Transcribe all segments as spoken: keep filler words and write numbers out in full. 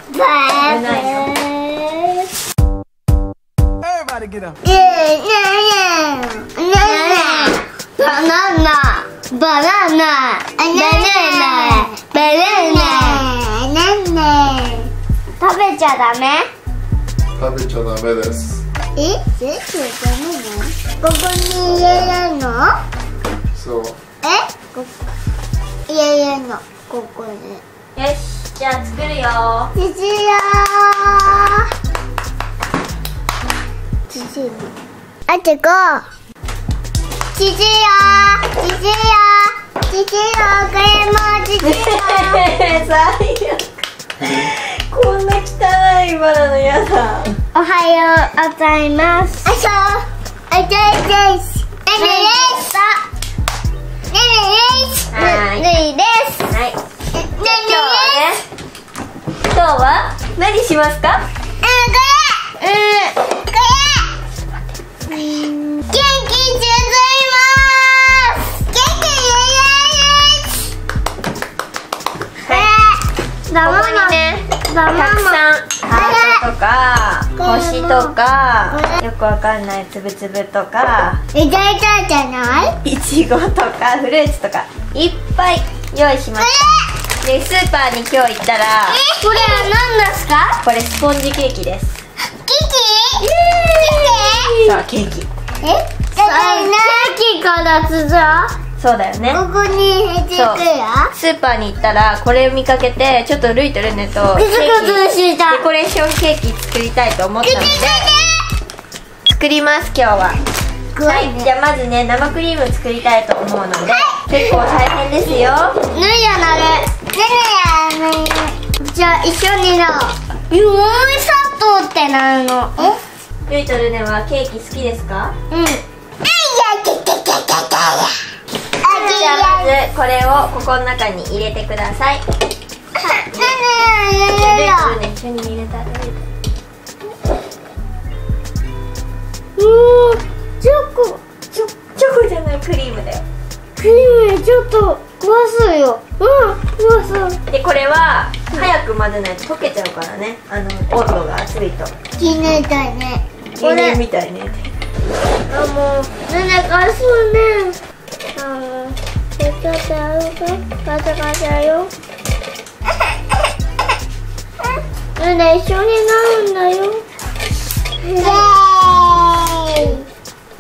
Everybody get up. Banana, banana, banana, banana. 食べちゃダメ？ 食べちゃダメです。 え、全部ダメなの？ここに入れるの？ そう。 え？ここ入れるの？ここに。 よし、じゃあ作るよ。 父よー。父よ。あとこう。父よー。父よー。父よー。これも父よー。 最悪。こんな汚いバナナやだ。 おはようございます。あ、そう。おじいです。ねねです。ねねです。 はいねねです。 はい。 ねね今日はね、今日は何しますか？ うん、これ。うん、これ。元気続います。元気です。はい。だここにね、たくさんハートとか星とかよくわかんないつぶつぶとかえ、大体じゃない？ いちごとかフルーツとかいっぱい用意しました。で、スーパーに今日行ったら、 え、これは何ですか？ これスポンジケーキです。 ケーキ？ そう、ケーキ。 え？ケーキからつざ？ そうだよね。 ここに入れていくよ。 スーパーに行ったらこれを見かけて、ちょっとルイとルネとケーキデコレーションケーキ作りたいと思ったので作ります。今日ははい、じゃあまずね、生クリーム作りたいと思うので、結構大変ですよ。 ぬやなる。ぬやなる。じゃあ一緒にな。よーい砂糖ってなるの。え？ ルイとルネはケーキ好きですか？ うん。 じゃあまずこれをここの中に入れてください。ルイとルネ一緒に入れたらいい。 うー、チョコ。 チョチョコじゃない、クリームだよ。 クリームちょっと壊すよ。うん、壊す。 で、これは早く混ぜないと溶けちゃうからね。あの温度が熱いと。 牛乳だね。 牛乳みたいね。 あ、もう、ねねかすね。あの、ちょっとやろうか。ガチャガチャよ。ねね一緒になるんだよ。イエーイ。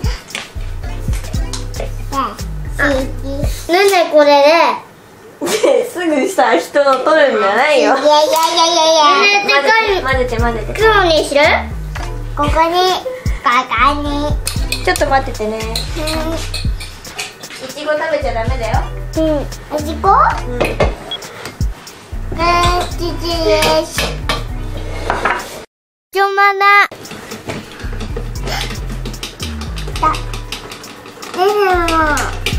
ねねこれですぐさ、人の取るんじゃないよ。 で。いやいやいやいやいや。ねね混ぜて混ぜて。 黒にする？ここに、ここに。 ちょっと待っててね。いちご食べちゃダメだよ。 うん。いちご？ うん。 えー、ちちです。ちょまな。だ。でも。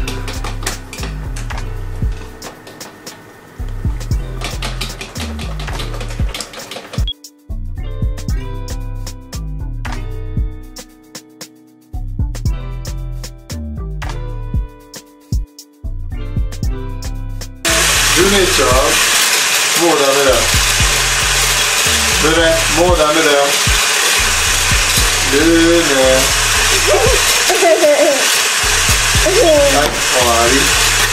ルネちゃん、もうダメだよ。ルネ、もうダメだよ。ルネ。はい、終わり。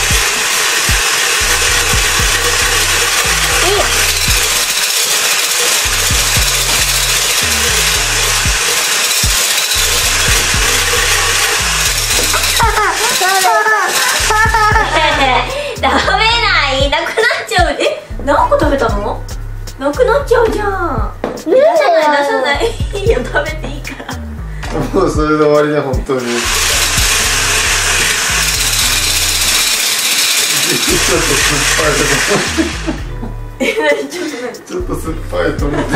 ダメない、なくなっちゃう。え、何個食べたの？なくなっちゃうじゃん。出さない出さない。いいよ、食べていいから。 もうそれで終わりね、本当に。ちょっと酸っぱいと思って。 え、何？ちょっと何？ ちょっと酸っぱいと思って。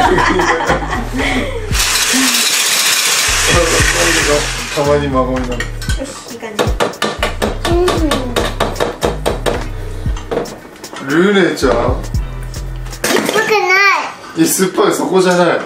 たまに孫になる。 よし、いい感じ。 ルネちゃん。 酸っぱくない。 え、酸っぱい、そこじゃない。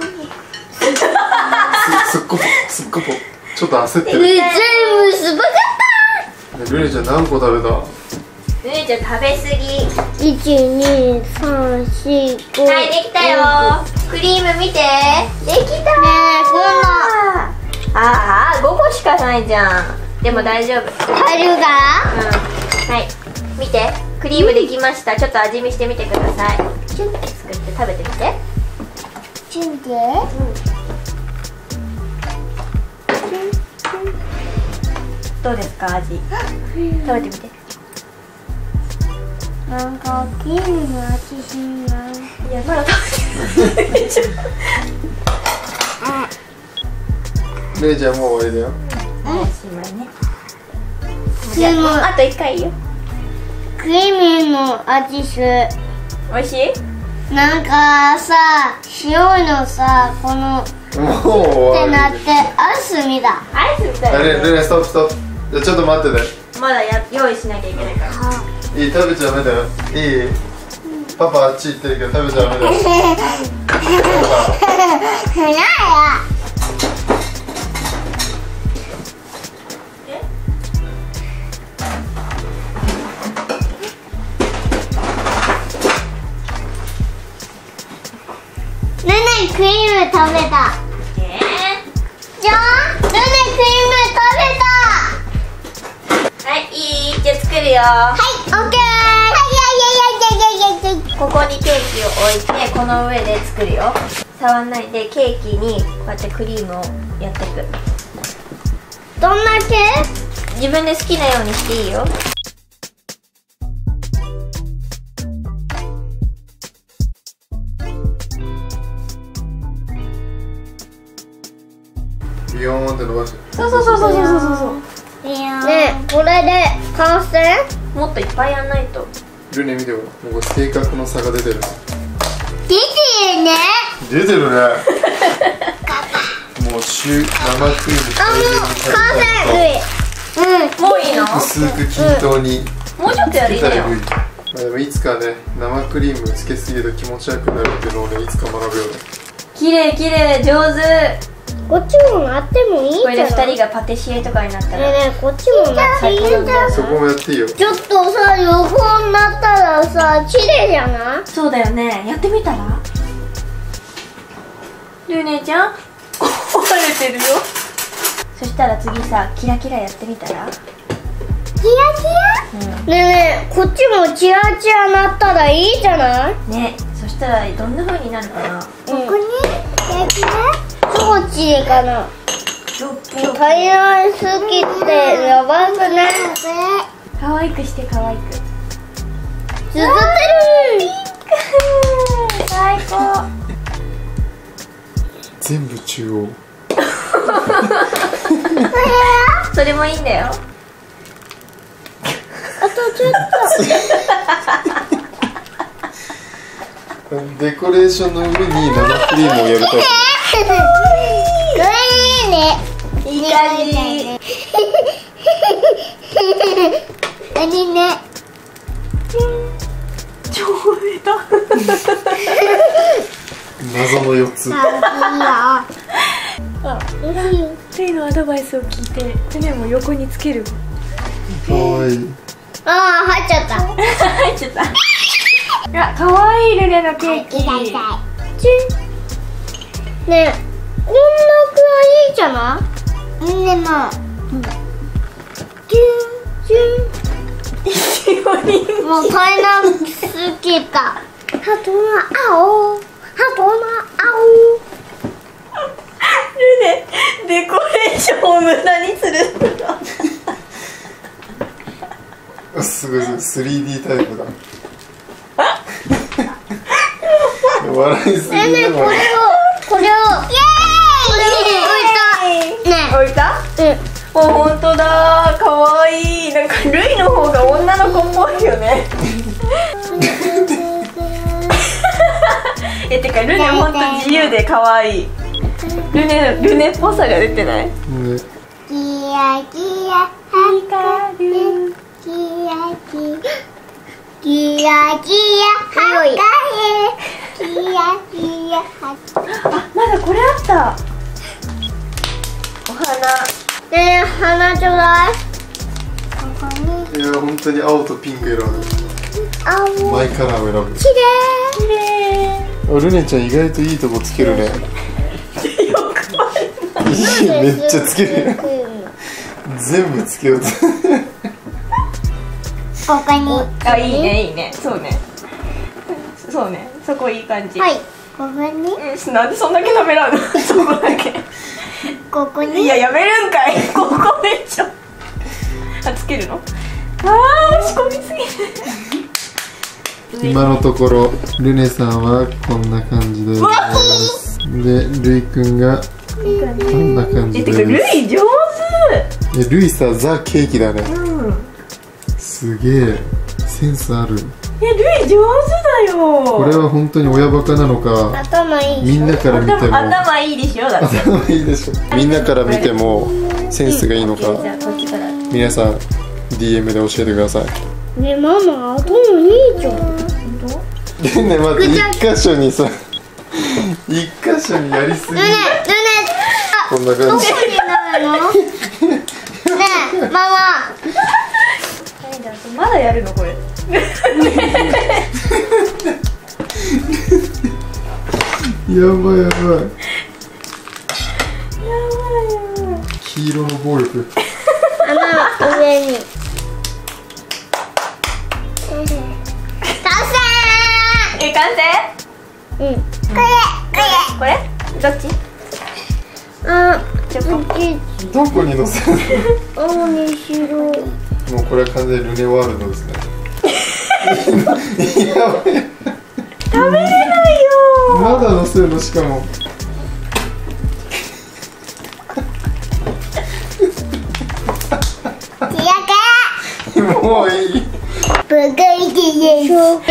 すっこぽ、すっこぽ。ちょっと焦ってる。 全部酸っぱかった。 ルネちゃん何個食べた？ ルネちゃん食べ過ぎ。 いち、に、さん、し、ご。 はい、できたよ。クリーム見て。できたー。ねえ、 こんな。ああ、ごこしかないじゃん。でも大丈夫。 入るかうん。はい。見て。クリームできました。ちょっと味見してみてください。チュンって作って食べてみて。 チュンで、 どうですか、味。食べてみて。 なんかクリームの味しない。 いや、まだ食べてない。 レイちゃんもう終わりだよ。 もうおしまいね。じゃあ、あと一回いいよ。 クリームの味する。 美味しい？ なんかさ、塩のさ、このってもう終わり。 なってアイスみたい。 アイスみたいあれ、 な。 レイストップストップ。じゃあちょっと待ってね。 まだや用意しなきゃいけないから。 いい、食べちゃダメだよ。いい？パパあっち行ってるけど食べちゃダメだよ。 何や。ねねクリーム食べた。 えじゃあ、ねねクリーム食べた。 ー、はい、いい？じゃあ作るよ。 はい、オッケー。はい、やいやいやいやいやいや。 ここにケーキを置いて、この上で作るよ。触んないで、ケーキにこうやってクリームをやっていく。 どんだけ？ 自分で好きなようにしていいよ。 ビヨーンって伸ばして。 そうそうそうそうそうそうそう。 ねえ、これで完成？ もっといっぱいやんないと。 ルネ見てほら、もう性格の差が出てる。 出てるね。 出てるね。もうシュ生クリームあ、もう完成。うん。 もういいの？ 薄く均等にもうちょっとやりなよ。 まあでもいつかね、生クリームつけすぎると気持ち悪くなるっていうのをね、いつか学ぶよね。 綺麗綺麗、上手。 こっちもなってもいいこれでじゃない？ 二人がパティシエとかになったねえら。 ねえ、こっちもなっていいじゃん。 そこもやっていいよ。 ちょっとさ、横になったらさ、綺麗じゃない？ そうだよね。やってみたら？ルネちゃん壊れてるよ。そしたら次さ、キラキラやってみたら？ キラキラ？ねえねえ、こっちもチラチラなったらいいじゃない？ ね、そしたらどんな風になるかな。 ここにキラキラ？こっちかな。平らすぎてやばくない？ 可愛くして可愛く。 続ける。 最高。 全部中央。 それもいいんだよ。 あとちょっデコレーションの上に生クリームをやるタイプ。 これいいね。 いい感じ。 何ね。 超下謎のよっつ。 あ、レイのアドバイスを聞いて、ルネも横につける。 かわいい。 ああ、入っちゃった。 入っちゃった。あ、可愛いルネのケーキ。 痛い痛い。ねえ、こんなくらいいいじゃない？でも、キュンキュン。もう平らすぎた。ハトの青、ハトの青。 ルネ、デコレーションを無駄にする。 すごい スリーディー タイプだ。笑いすぎだ。 ねえねえ、これを、これを、イエーイ。これを置いた。ね置いた？ え、 お、本当だ。可愛い。なんかルイの方が女の子っぽいよね。え、てかルネ本当自由で可愛い。ルネルネっぽさが出てない？ ね、 キラキラ光る。キラキラキラキラ光る。キラキラ光る。 あ、まだこれあった。お花。 ねえ、花ちょうだい。ここに。 いや本当に青とピンク選ぶ。 青。 マイカラーを選ぶ。 綺麗。 ルネちゃん意外といいとこつけるね。めっちゃつける。全部つけようと。 ここに。 あ、いいねいいね。そうね。そうね。そこいい感じ。 はい。ここに。 うん、なんでそんだけ食べらんの？そこだけ。 ここに。 いややめるんかい。ここでしょ。あ、つけるの？ああ、仕込みすぎ。 今のところルネさんはこんな感じです。で、ルイくんがこんな感じえ、 です。 てかルイ上手。 え、ルイさ、ザ・ケーキだね。 うん。 すげえセンスある。 え、ルイ上手だよ。 これは本当に親バカなのか、 頭いい。 みんなから見ても頭頭いいでしょ。だって。 頭いいでしょ。みんなから見てもセンスがいいのか、 じゃあこっちから。 皆さん ディーエム で教えてください。 ね、ママ、頭いいじゃん。 でね、まず一箇所にさ、一箇所にやりすぎ。 ルネ、ルネ、 こんな感じ。 どこになるの？ねえ、ママ。 まだやるのこれ。 やばいやばい。黄色の暴力。 あの上に。 え、完成？ うん。これ、 これ？どっち？ あ、 チョコ。 どこに乗せる青にしろ。 の？もうこれは完全にルネワールドですね。やばい。 食べれないよ。 まだ乗せるの？しかも。もういい。 ブグイキです。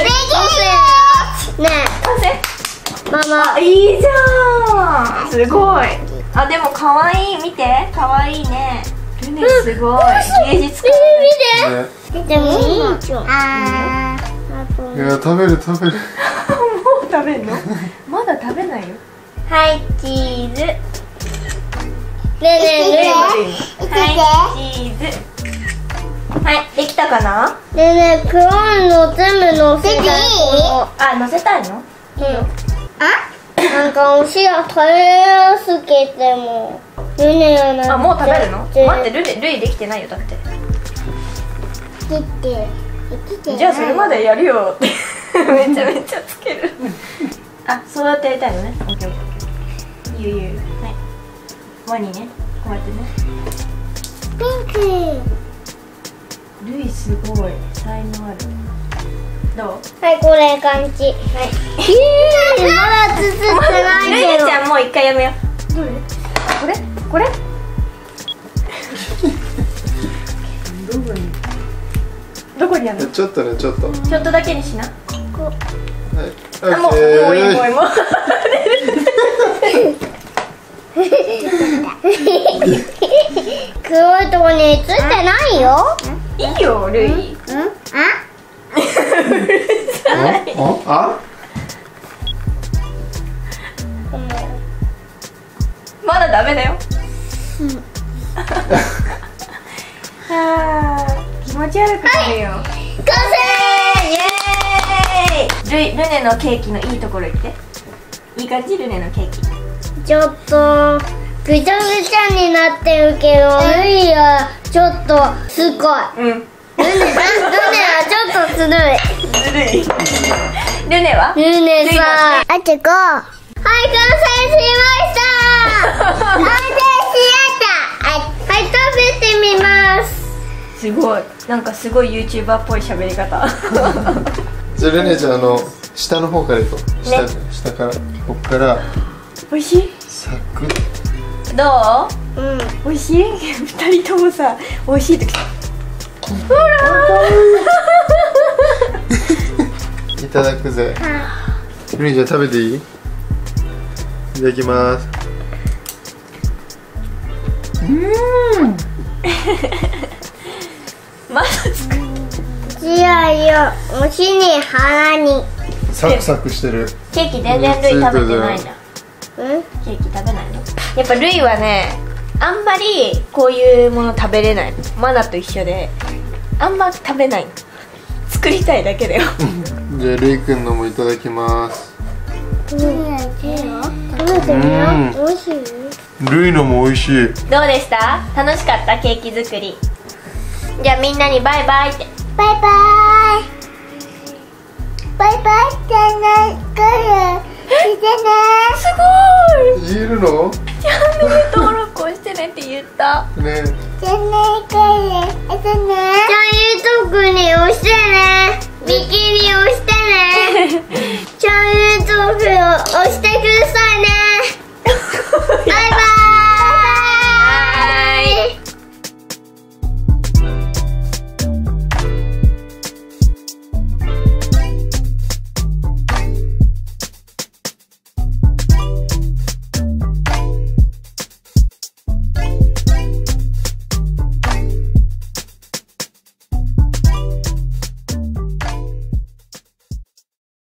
ね完成？ え、ママ。 いいじゃん。すごい。あ、でも可愛い。見て、可愛いね。ルネすごい。芸術家。 ね、 見て。でもいいじゃん。あいや、食べる食べる。 もう食べんの？まだ食べないよ。はい、チーズ。 ねえねえねはい、チーズ。はい、できたかな？ え。ねえねえ、黒いの全部乗せていい？ あ、乗せたいの？いいよ。 なんかお塩食べやすけても。ルネやな。 あ、もう食べるの？待って、ルイ、ルイできてないよ、だって。 切って切って。 じゃあそれまでやるよってめちゃめちゃつける。あ、そうやってやりたいのね。オッケーオッケー。いいよいいよ。はい。ワニね、こうやってね。 ピンク。 ルイすごい才能ある。どう？ はい、これ感じ。はい。えー、まだ包ってないルイけど。 ちゃんもう一回やめよう。どれ？これ？これ？どこに？どこにあるの？ ちょっとね、ちょっと。はい。 ちょっとだけにしな。 ここ。 あ、もう、もういい、もういい、もう。 黒いとこに映ってないよ。 いいよ、ルイ。 うん？あ？ あ？あ？ まだダメだよ。あー、気持ち悪くなるよ。 完イエーイ。ルイ、ルネのケーキのいいところ言って。いい感じ、ルネのケーキ。 成。ちょっとぐちゃぐちゃになってるけど、ルイはちょっとすごい。 うん。 ルネ、ルネはちょっとずるい。 ずるい。ルネは？ ルネさん。あとご。はい、完成しました。完成しました。はい、はい、食べてみます。 すごい。なんかすごい YouTuber っぽい喋り方。 じゃあルネちゃん、あの下の方からいこう。下、下から、こっから美味しい？ サクッ。 どう？ うん。 美味しい？二人ともさ、美味しいってほらいただくぜ。ルネちゃん食べていい？いただきます。 まだつく。 いやいや、おしに腹に。 サクサクしてる。 ケーキ全然ルイ食べてないじゃん。 うん？ ケーキ食べないの？やっぱルイはね、あんまりこういうもの食べれないの。マナと一緒で、 あんま食べない。作りたいだけだよ。 じゃあレイくんのもいただきます。 食べてみよう。美味しい？ ルイのも美味しい。 どうでした？楽しかった？ケーキ作り。じゃあみんなにバイバイって。 バイバイ。バイバイってね。来る。来てね。 すごい。 言えるの？ チャンネル登録をしてねって言った。 ね。 チャンネル来る。えっとね。チャンネル登録に押してね。ビキに押してね。チャンネル登録を押してくださいね。